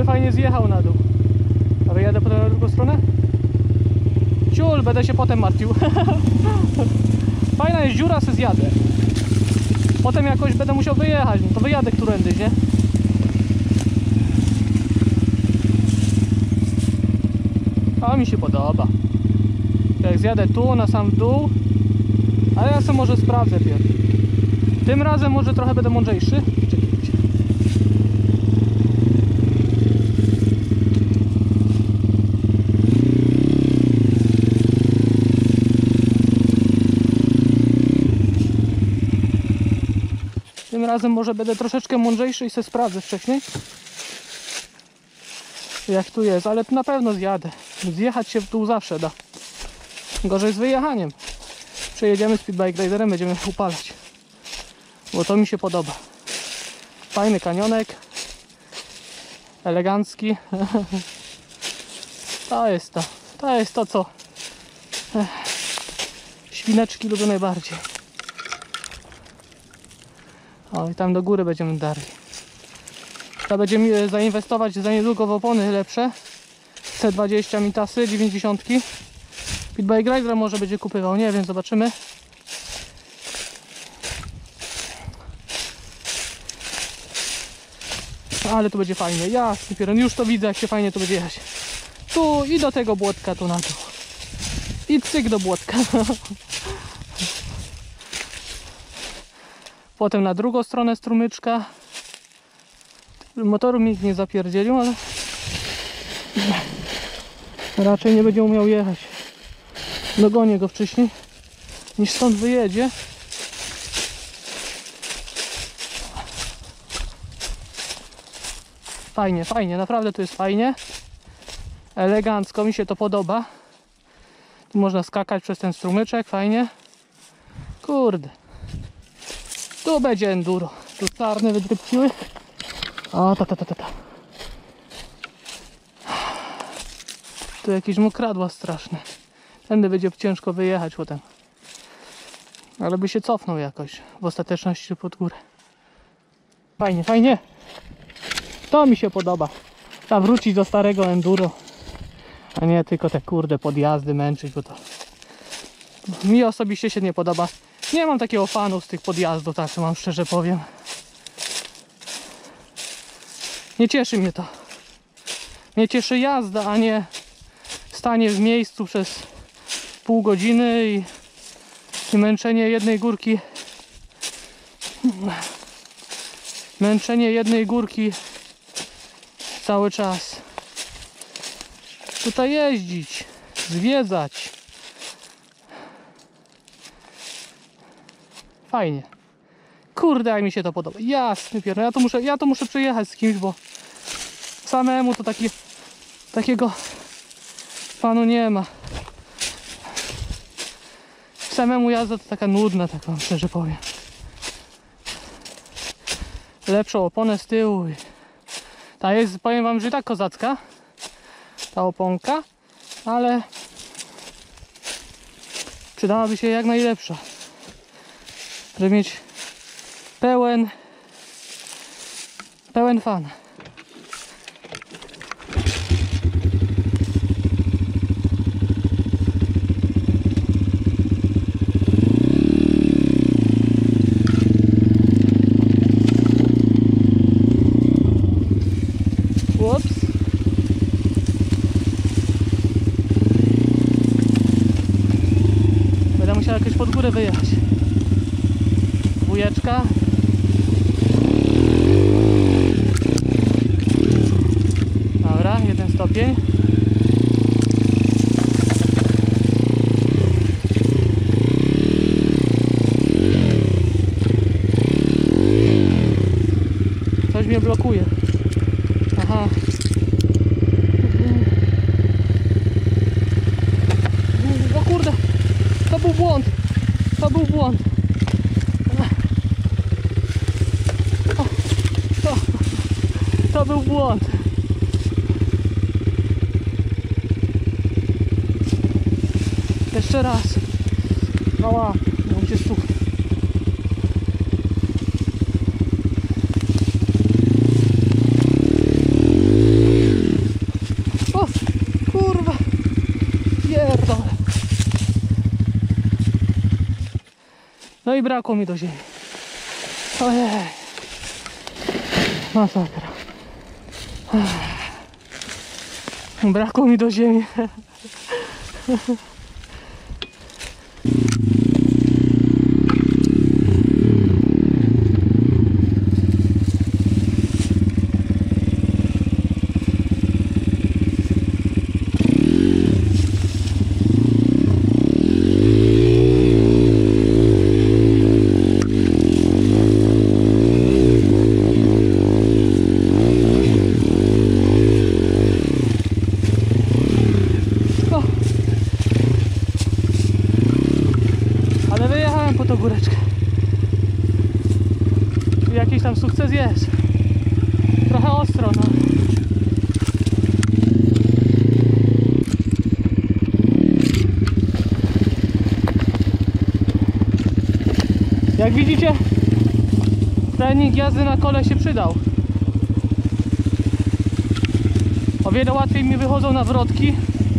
by fajnie zjechał na dół. A wyjadę potem na drugą stronę? Ciul, będę się potem martwił. Fajna jest dziura, se zjadę. Potem jakoś będę musiał wyjechać, no to wyjadę którędyś, nie? A mi się podoba. Jak zjadę tu, na sam dół. Ale ja sobie może sprawdzę pierw. Tym razem może trochę będę mądrzejszy. Czekajcie. Tym razem może będę troszeczkę mądrzejszy i sobie sprawdzę wcześniej, jak tu jest, ale na pewno zjadę. Zjechać się w dół zawsze da. Gorzej z wyjechaniem. Przejedziemy speedbike riderem, będziemy upalać. Bo to mi się podoba. Fajny kanionek. Elegancki. To jest to, co świneczki lubią najbardziej. O, i tam do góry będziemy darli. Trzeba będzie zainwestować za niedługo w opony lepsze. C20 Mitasy, 90. Speedbike Rider może będzie kupywał, nie wiem, zobaczymy. Ale tu będzie fajnie, jasny pieron, już to widzę, jak się fajnie tu będzie jechać. Tu i do tego błotka tu na dół. I cyk do błotka. Potem na drugą stronę strumyczka. Motoru mi nie zapierdzielił, ale raczej nie będzie umiał jechać. Dogonię go wcześniej, niż stąd wyjedzie. Fajnie, fajnie, naprawdę tu jest fajnie. Elegancko, mi się to podoba. Tu można skakać przez ten strumyczek, fajnie. Kurde. Tu będzie enduro. Tu czarne wydrypciły. O, ta. Tu jakieś mokradła straszne. Tędy będzie ciężko wyjechać potem. Ale by się cofnął jakoś w ostateczności pod górę. Fajnie, fajnie. To mi się podoba. Trzeba wrócić do starego enduro. A nie tylko te kurde podjazdy męczyć, bo to mi osobiście się nie podoba. Nie mam takiego fanu z tych podjazdów, tak to wam szczerze powiem. Nie cieszy mnie to. Mnie cieszy jazda, a nie stanie w miejscu przez pół godziny i męczenie jednej górki. Męczenie jednej górki cały czas. Tutaj jeździć, zwiedzać. Fajnie. Kurde, jak mi się to podoba. Jasny pierdol. Ja to muszę przejechać z kimś, bo samemu to takiego fanu nie ma. Samemu jazda to taka nudna, tak wam szczerze powiem. Lepszą oponę z tyłu. Ta jest, powiem wam, że i tak kozacka. Ta oponka, ale przydałaby się jak najlepsza, żeby mieć pełen fan. Ups. Będę musiał jakoś pod górę wyjechać. Dwójeczka. Dobra, 1 stopień. Coś mnie blokuje. Aha. O kurde, to był błąd. To był błąd. Jeszcze raz. Mała, mam się stukł. No i brakło mi do ziemi. Ojej. Masakra. Brakło mi do ziemi. Ale wyjechałem po tą góreczkę. Jakiś tam sukces jest. Trochę ostro, no. Jak widzicie, trening jazdy na kole się przydał. O wiele łatwiej mi wychodzą nawrotki.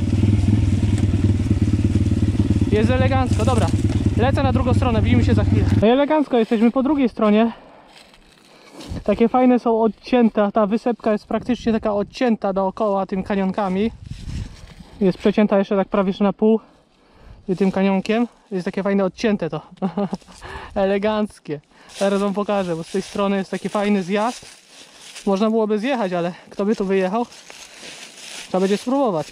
Jest elegancko, dobra. Lecę na drugą stronę, widzimy się za chwilę. No i elegancko, jesteśmy po drugiej stronie. Takie fajne są odcięte, ta wysepka jest praktycznie taka odcięta dookoła tym kanionkami. Jest przecięta jeszcze tak prawie na pół tym kanionkiem. Jest takie fajne odcięte to. Eleganckie. Teraz wam pokażę, bo z tej strony jest taki fajny zjazd. Można byłoby zjechać, ale kto by tu wyjechał? Trzeba będzie spróbować.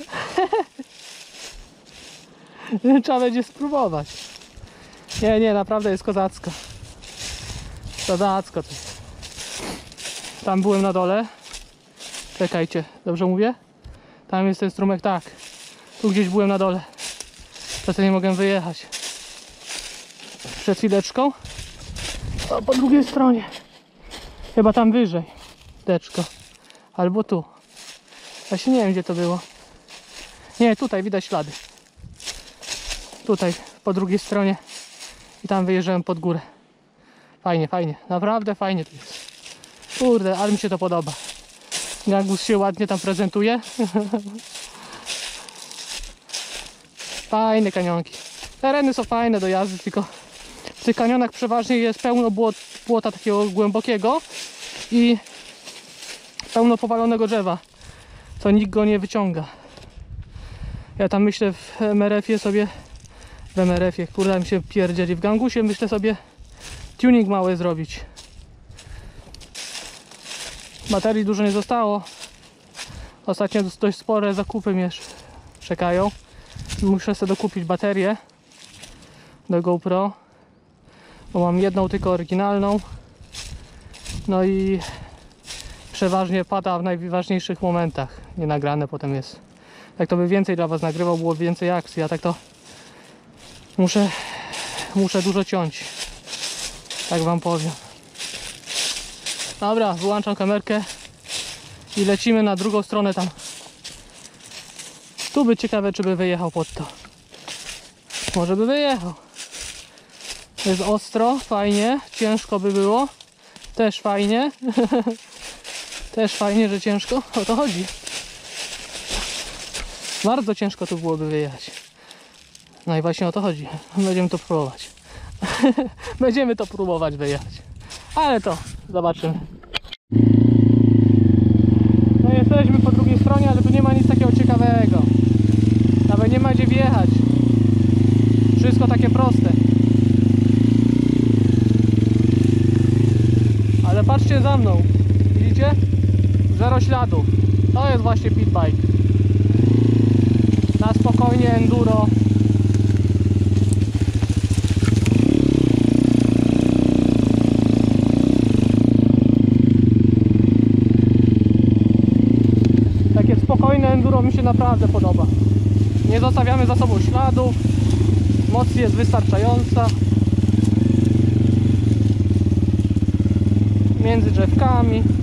Trzeba będzie spróbować. Nie, naprawdę jest kozacko. Kozacko to jest. Tam byłem na dole. Czekajcie, dobrze mówię? Tam jest ten strumyk, tak. Tu gdzieś byłem na dole. Teraz nie mogę wyjechać. Przed chwileczką. O, po drugiej stronie. Chyba tam wyżej. Teczko. Albo tu. Właśnie nie wiem, gdzie to było. Nie, tutaj widać ślady. Tutaj, po drugiej stronie. I tam wyjeżdżałem pod górę. Fajnie, fajnie. Naprawdę fajnie tu jest. Kurde, ale mi się to podoba. Gangus się ładnie tam prezentuje. Fajne kanionki. Tereny są fajne do jazdy, tylko w tych kanionach przeważnie jest pełno błota takiego głębokiego i pełno powalonego drzewa, co nikt go nie wyciąga. Ja tam myślę w MRF-ie sobie, kurde mi się pierdzieli, w Gangusie myślę sobie tuning mały zrobić. Baterii dużo nie zostało. Ostatnio dość spore zakupy mnie czekają. Muszę sobie dokupić baterię do GoPro, bo mam jedną tylko oryginalną. No i przeważnie pada w najważniejszych momentach. Nie nagrane potem jest. Jak to by więcej dla was nagrywał, było więcej akcji, a tak to muszę dużo ciąć. Tak wam powiem. Dobra, wyłączam kamerkę i lecimy na drugą stronę tam. Tu by ciekawe, czy by wyjechał pod to. Może by wyjechał. Jest ostro, fajnie, ciężko by było. Też fajnie. Też fajnie, że ciężko. O to chodzi. Bardzo ciężko tu byłoby wyjechać. No i właśnie o to chodzi. Będziemy to próbować. Będziemy to próbować wyjechać. Ale to zobaczymy. No jesteśmy po drugiej stronie, ale tu nie ma nic takiego ciekawego. Nawet nie ma gdzie wjechać. Wszystko takie proste. Ale patrzcie za mną. Widzicie? Zero śladów. To jest właśnie pit bike. Na spokojnie enduro. Takie spokojne enduro mi się naprawdę podoba. Nie zostawiamy za sobą śladów. Moc jest wystarczająca. Między drzewkami.